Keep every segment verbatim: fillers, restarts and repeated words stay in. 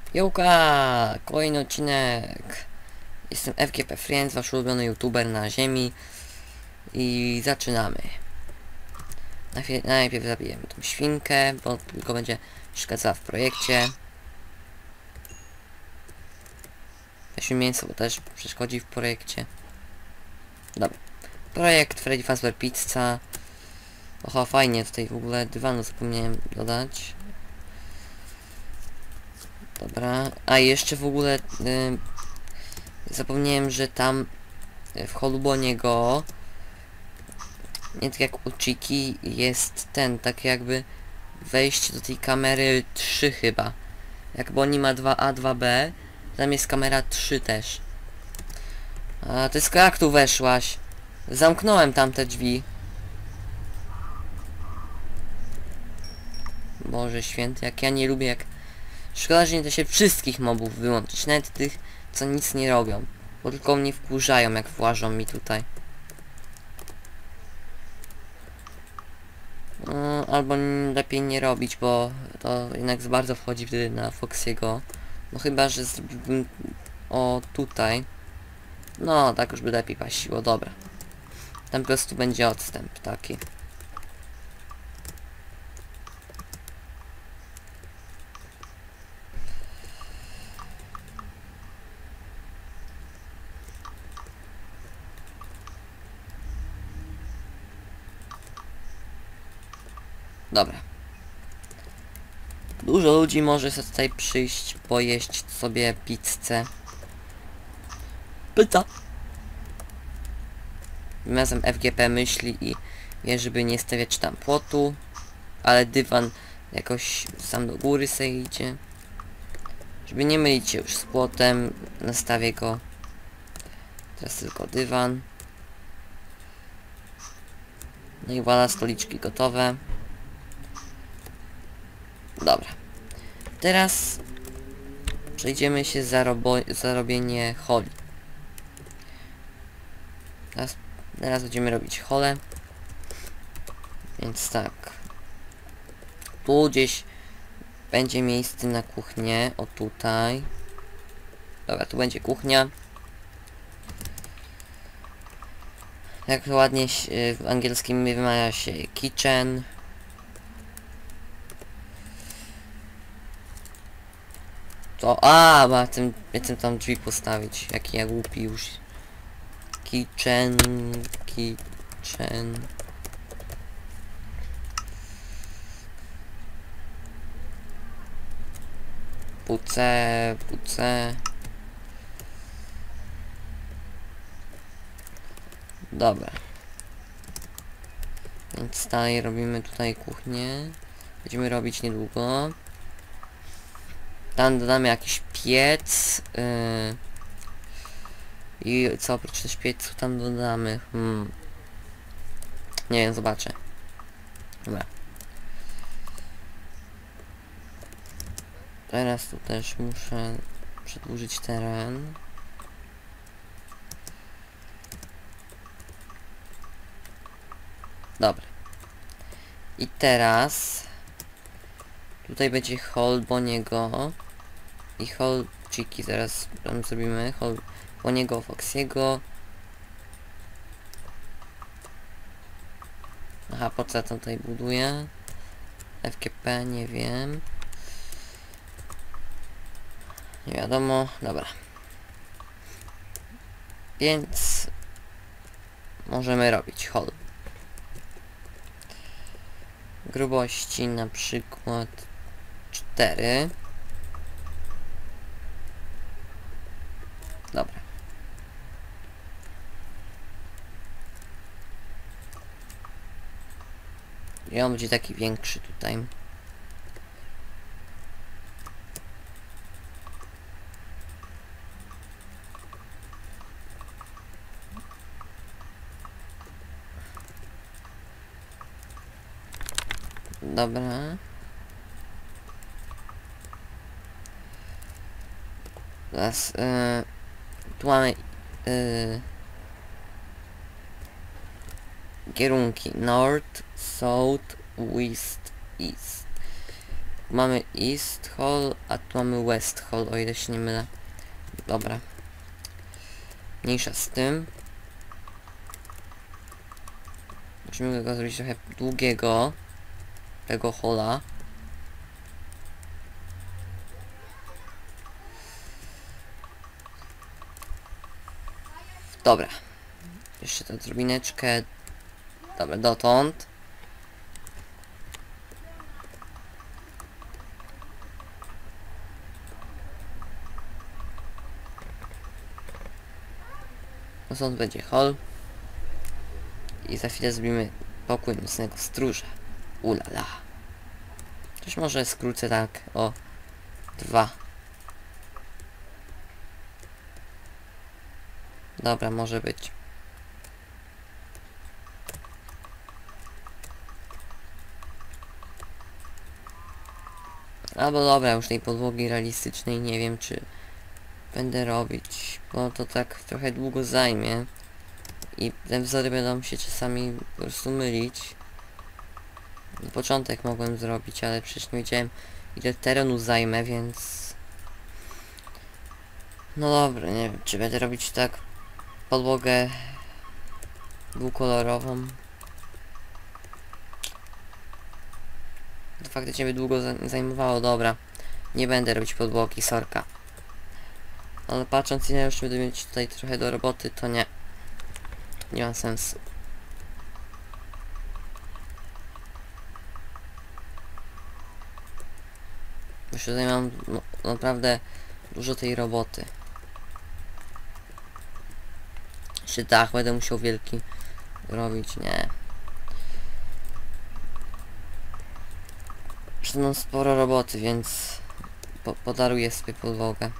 Jołka! Kolejny odcinek. Jestem F G P Friends, wasz ulubiony youtuber na ziemi. I zaczynamy. Najpierw, najpierw zabijemy tą świnkę, bo tylko będzie przeszkadzała w projekcie. Weźmy mięso, bo też przeszkodzi w projekcie. Dobra. Projekt Freddy Fazbear Pizza. Oho, fajnie, tutaj w ogóle dywanu zapomniałem dodać. Dobra, a jeszcze w ogóle y, zapomniałem, że tam w Holuboniego, nie tak jak u Chiki, jest ten, tak jakby wejście do tej kamery trzy chyba. Jakby oni ma dwa A, dwa B, tam jest kamera trzy też. A ty z jak tu weszłaś? Zamknąłem tam te drzwi. Boże święty, jak ja nie lubię, jak... Szkoda, że nie da się wszystkich mobów wyłączyć, nawet tych, co nic nie robią. Bo tylko mnie wkurzają, jak włażą mi tutaj. No, albo lepiej nie robić, bo to jednak za bardzo wchodzi wtedy na Foxiego. No chyba, że zrobiłbym... O, tutaj. No, tak już by lepiej pasiło, dobra. Tam po prostu będzie odstęp taki. Dobra. Dużo ludzi może sobie tutaj przyjść, pojeść sobie pizzę. Pizza! Razem F G P myśli i wie, żeby nie stawiać tam płotu. Ale dywan jakoś sam do góry se idzie. Żeby nie mylić się już z płotem, nastawię go. Teraz tylko dywan. No i voilà, stoliczki gotowe. Dobra. Teraz przejdziemy się za, za robienie holi. Teraz, teraz będziemy robić hole. Więc tak. Tu gdzieś będzie miejsce na kuchnię. O tutaj. Dobra, tu będzie kuchnia. Jak ładnie w angielskim wymawia się kitchen. To, a, bo tym, chcę tam drzwi postawić. Jaki ja głupi już. Kitchen, kitchen. Puce, puce. Dobra. Więc dalej robimy tutaj kuchnię. Będziemy robić niedługo. Tam dodamy jakiś piec. Yy. I co oprócz też piecu tam dodamy? Hmm. Nie wiem, zobaczę. Dobra. Teraz tu też muszę przedłużyć teren. Dobra. I teraz tutaj będzie hall Boniego i hall Chiki. Zaraz tam zrobimy hall Boniego, Foxiego. Aha, po co to tutaj buduję? F G P, nie wiem. Nie wiadomo, dobra. Więc możemy robić hall. Grubości na przykład cztery. Dobra. I on będzie taki większy tutaj. Dobra. Teraz yy, tu mamy yy, kierunki North, South, West, East. mamy East Hall, a tu mamy West Hall, o ile się nie mylę. Dobra. Mniejsza z tym. Musimy go zrobić trochę długiego. Tego hola. Dobra. Jeszcze tę drobineczkę. Dobra, dotąd. No stąd będzie hol. I za chwilę zrobimy pokój nocnego stróża. Ulala. Też może skrócę tak o dwa. Dobra, może być. Albo dobra, już tej podłogi realistycznej nie wiem, czy będę robić, bo to tak trochę długo zajmie i te wzory będą się czasami po prostu mylić. Na początek mogłem zrobić, ale przecież nie wiedziałem, ile terenu zajmę, więc... No dobra, nie wiem, czy będę robić tak podłogę dwukolorową. To faktycznie by długo zajmowało, dobra. Nie będę robić podłogi, sorka. Ale patrząc, ile już będę mieć tutaj trochę do roboty, to nie. Nie ma sensu. Bo się tutaj mam no, naprawdę dużo tej roboty. Jeszcze dach będę musiał wielki robić, nie. Przecież mam sporo roboty, więc po podaruję sobie podłogę.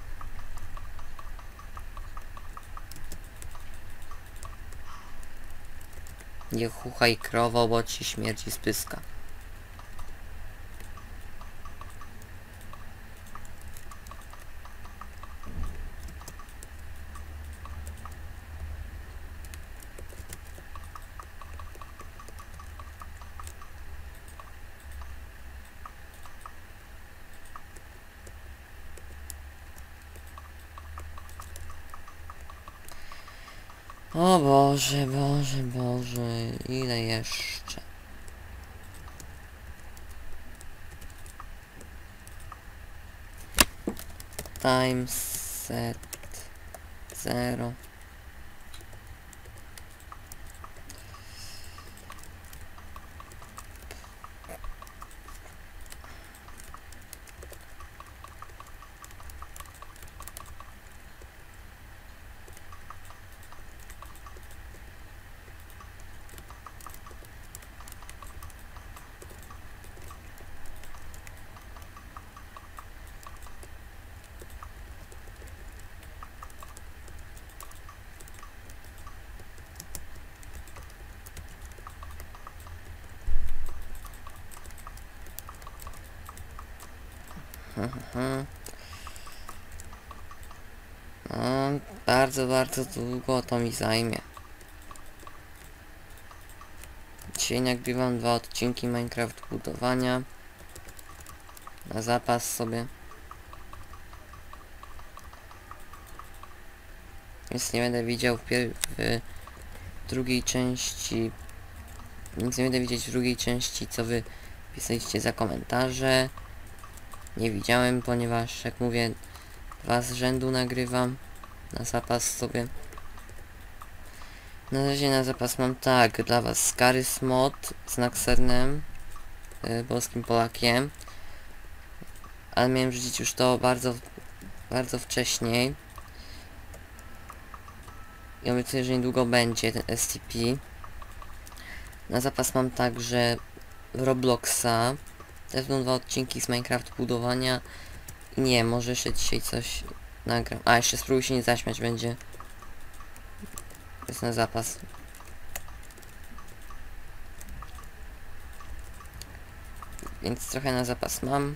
Nie chuchaj krowo, bo ci śmierci z pyska. O Boże, Boże, Boże, ile jeszcze? Time set zero. Mhm. No, bardzo, bardzo długo to mi zajmie. Dzisiaj nagrywam dwa odcinki Minecraft budowania. Na zapas sobie. Więc nie będę widział w, w drugiej części. Nic nie będę widzieć w drugiej części, co wy pisaliście za komentarze. Nie widziałem, ponieważ jak mówię, dwa z rzędu nagrywam. Na zapas sobie. Na razie na zapas mam tak, dla was Skarys Mod z Naxernem, yy, polskim Polakiem. Ale miałem rzucić już to bardzo, bardzo wcześniej. I obiecuję, że niedługo będzie ten S T P. Na zapas mam także Robloxa. Też będą dwa odcinki z Minecraft budowania. Nie, może jeszcze dzisiaj coś nagram. A, jeszcze spróbuj się nie zaśmiać, będzie. Jest na zapas. Więc trochę na zapas mam.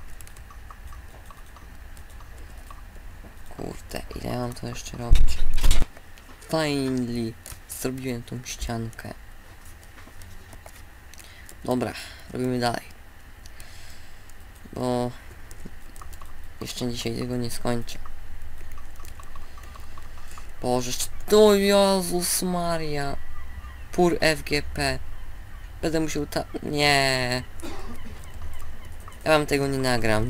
Kurde, ile ja mam to jeszcze robić? Finally! Zrobiłem tą ściankę. Dobra, robimy dalej. bo jeszcze dzisiaj tego nie skończę. Boże, to Jezus Maria. Pur F G P. Będę musiał ta... Nie. Ja wam tego nie nagram.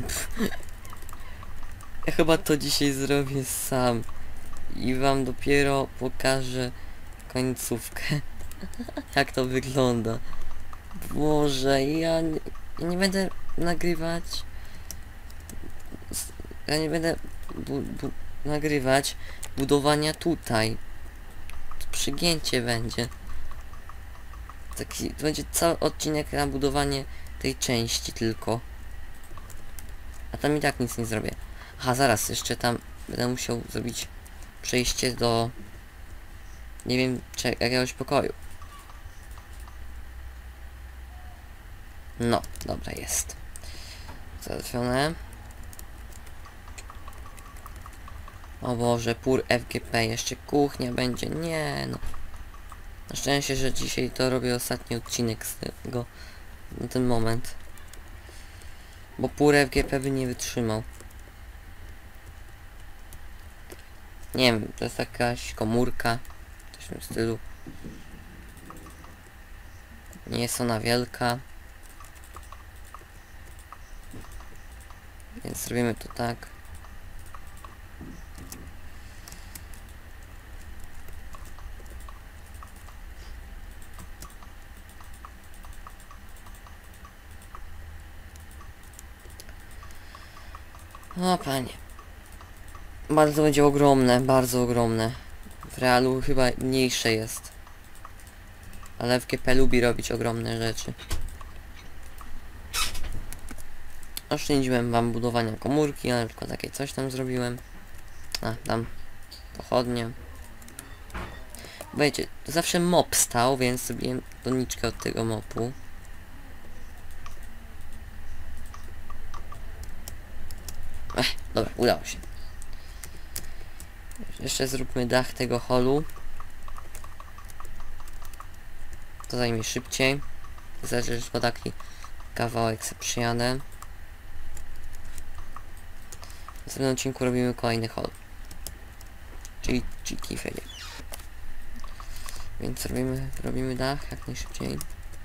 Ja chyba to dzisiaj zrobię sam. I wam dopiero pokażę końcówkę. Jak to wygląda. Boże, ja nie, ja nie będę nagrywać. Ja nie będę bu, bu, nagrywać budowania tutaj. To przygięcie będzie. Taki, to będzie cały odcinek na budowanie tej części tylko. A tam i tak nic nie zrobię. Aha, zaraz jeszcze tam będę musiał zrobić przejście do... nie wiem, czy jakiegoś pokoju. No, dobra, jest. Załatwione. O Boże, pur F G P, jeszcze kuchnia będzie, nie no. Na szczęście, że dzisiaj to robię ostatni odcinek z tego, na ten moment. Bo pur F G P by nie wytrzymał. Nie wiem, to jest jakaś komórka, coś w tym stylu. Nie jest ona wielka. Więc zrobimy to tak. O panie. Bardzo będzie ogromne, bardzo ogromne. W realu chyba mniejsze jest. Ale F G P lubi robić ogromne rzeczy. Oszczędziłem wam budowania komórki, ale tylko takie coś tam zrobiłem. A, tam pochodnie. Wiecie, zawsze mop stał, więc zrobiłem doniczkę od tego mopu. Ech, dobra, udało się. Jeszcze zróbmy dach tego holu. To zajmie szybciej. Zależy, że taki kawałek sobie przyjadę. W następnym odcinku robimy kolejny hol. Czyli cheeky ferie. Więc robimy, robimy dach jak najszybciej.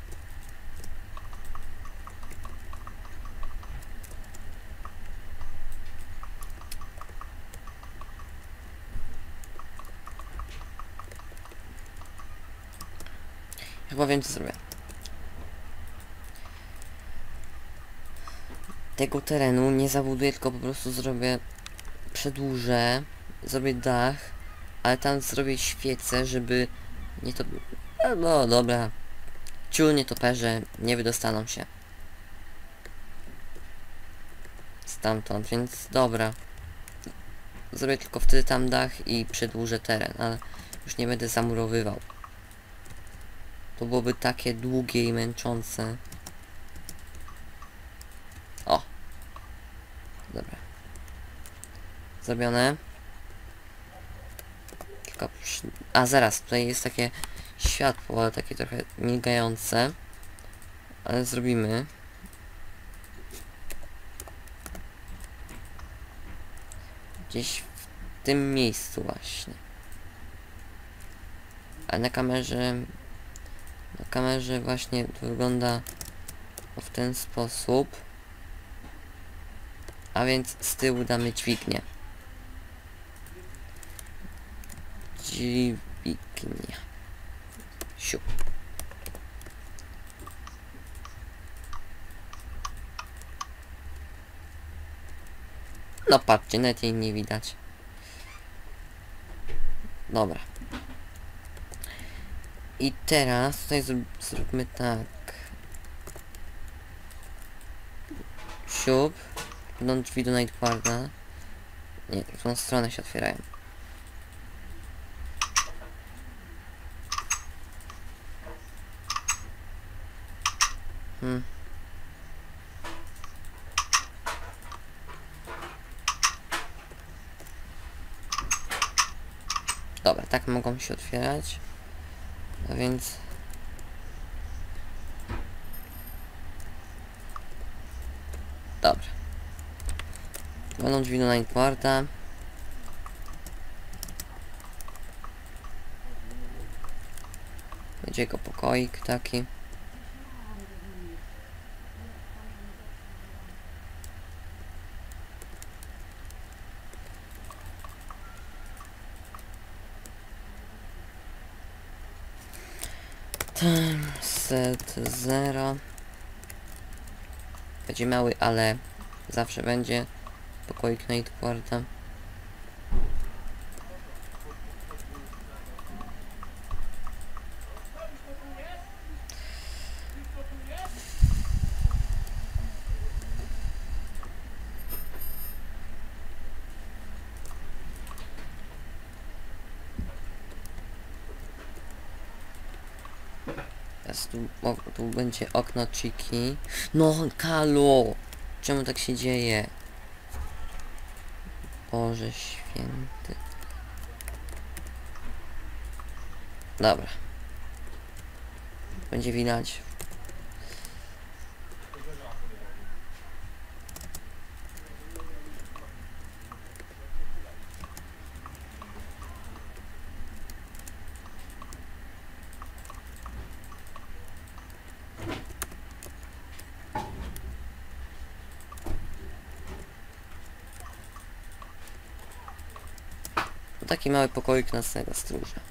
Chyba wiem co zrobię. Tego terenu nie zabuduję, tylko po prostu zrobię, przedłużę, zrobię dach, ale tam zrobię świecę, żeby nie to... No dobra, ciul nietoperze nie wydostaną się stamtąd, więc dobra. Zrobię tylko wtedy tam dach i przedłużę teren, ale już nie będę zamurowywał. To byłoby takie długie i męczące. O! Dobra. Zrobione. Tylko przy... A zaraz, tutaj jest takie światło, ale takie trochę migające. Ale zrobimy. Gdzieś w tym miejscu właśnie. A na kamerze... Na kamerze właśnie to wygląda w ten sposób. A więc z tyłu damy dźwignię. Dźwignia. Siup. No patrzcie, nawet jej nie widać. Dobra. I teraz tutaj zrób, zróbmy tak. Siup. Będą drzwi do Nightguarda. Nie, w tą stronę się otwierają. Hmm. Dobra, tak mogą się otwierać. A więc... Dobra. Będą drzwi do Night Warda. Będzie jego pokoik taki. Time set zero. Będzie mały, ale zawsze będzie pokoik Night Warda. Teraz tu, o, tu będzie okno Chiki. No, Kalu! Czemu tak się dzieje? Boże święty. Dobra. Będzie widać. Taki mały pokoik nocnego stróża.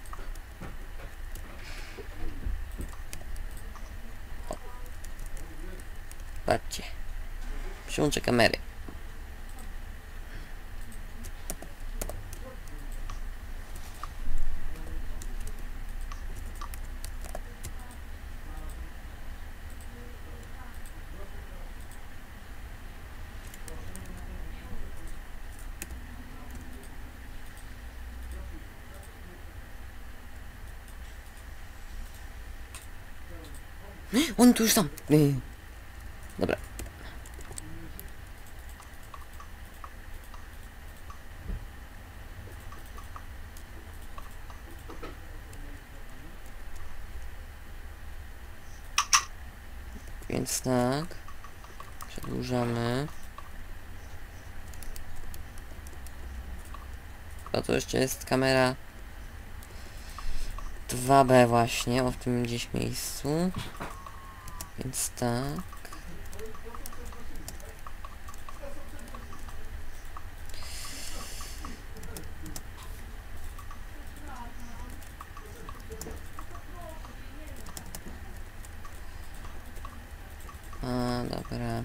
O. Patrzcie. Przyłączę kamery. On tu już tam. Dobra. Więc tak. Przedłużamy. A to jeszcze jest kamera dwa B właśnie, o w tym gdzieś miejscu. Więc tak. A, dobra.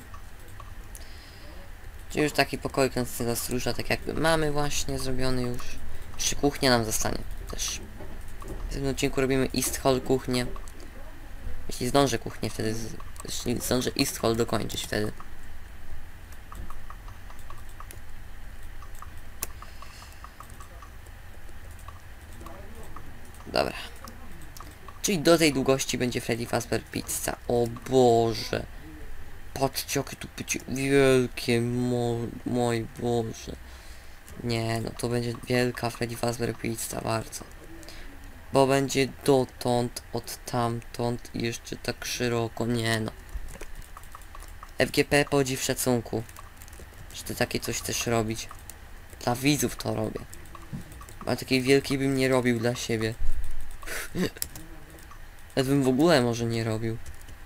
Czyli już taki pokoik nocnego stróża, tak jakby mamy właśnie zrobiony już. Jeszcze kuchnia nam zostanie też. W tym odcinku robimy East Hall kuchnię. Jeśli zdążę kuchnię wtedy, z... jeśli zdążę East Hall dokończyć wtedy. Dobra. Czyli do tej długości będzie Freddy Fazbear Pizza. O Boże. Patrzcie, jakie tu będzie wielkie, mo mój Boże. Nie, no to będzie wielka Freddy Fazbear Pizza, bardzo. Bo będzie dotąd, od tamtąd i jeszcze tak szeroko, nie no. F G P podziw szacunku, że ty takie coś chcesz robić. Dla widzów to robię. A takiej wielkiej bym nie robił dla siebie. Nawet bym w ogóle może nie robił.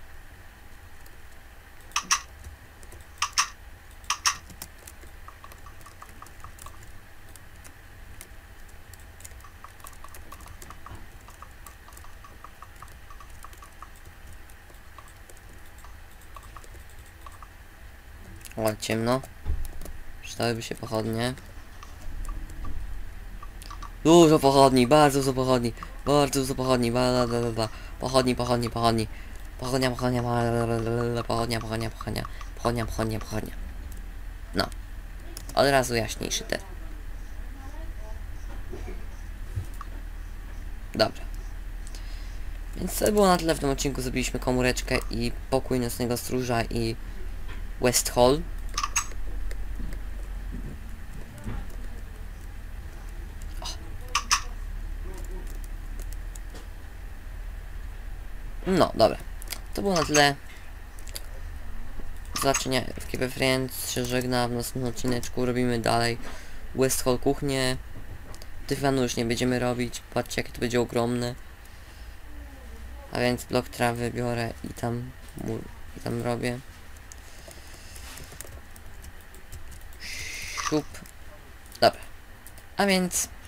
O, ciemno. Przydałyby się pochodnie. Dużo pochodni, bardzo dużo pochodni. Bardzo dużo pochodni, bla bla bla bla. Pochodni, pochodni, pochodni. Pochodnia, pochodnia, pochodnia, pochodnia, pochodnia, pochodnia, pochodnia, pochodnia. No. Od razu jaśniejszy ten. Dobra. Więc to było na tyle w tym odcinku. Zrobiliśmy komóreczkę i pokój nocnego stróża i West Hall. O. No, dobra. To było na tyle. zobaczenia w K P Friends się żegna, w następnym odcineczku robimy dalej West Hall kuchnię. Dyfanu już nie będziemy robić, patrzcie jakie to będzie ogromne. A więc blok trawy biorę i tam, i tam robię. Siup. Dobra. A więc